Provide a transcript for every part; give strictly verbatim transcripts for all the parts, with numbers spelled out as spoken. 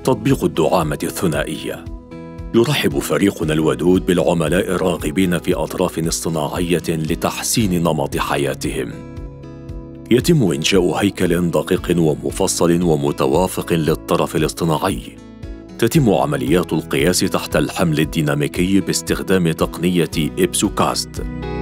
تطبيق الدعامة الثنائية. يرحب فريقنا الودود بالعملاء الراغبين في أطراف اصطناعية لتحسين نمط حياتهم. يتم إنشاء هيكل دقيق ومفصل ومتوافق للطرف الاصطناعي. تتم عمليات القياس تحت الحمل الديناميكي باستخدام تقنية إبسوكاست.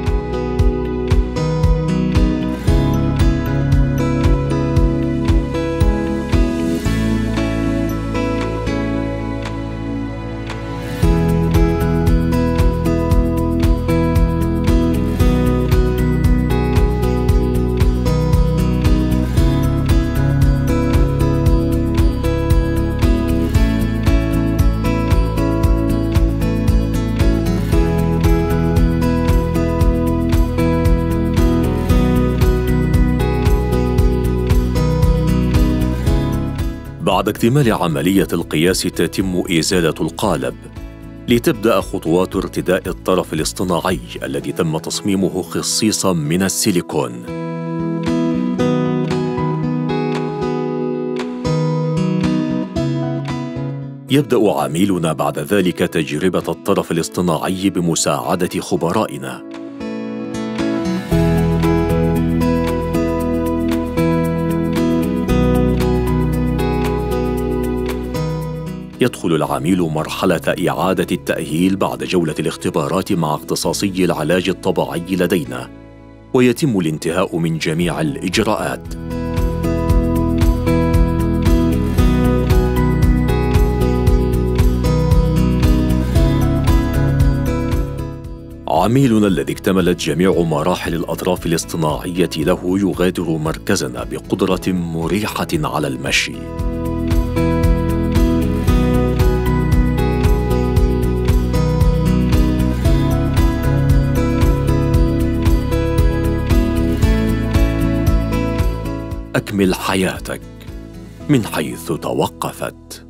بعد اكتمال عملية القياس تتم إزالة القالب لتبدأ خطوات ارتداء الطرف الاصطناعي الذي تم تصميمه خصيصاً من السيليكون. يبدأ عميلنا بعد ذلك تجربة الطرف الاصطناعي بمساعدة خبرائنا. يدخل العميل مرحلة إعادة التأهيل بعد جولة الاختبارات مع اختصاصي العلاج الطبيعي لدينا، ويتم الانتهاء من جميع الإجراءات. عميلنا الذي اكتملت جميع مراحل الأطراف الاصطناعية له يغادر مركزنا بقدرة مريحة على المشي. أكمل حياتك من حيث توقفت.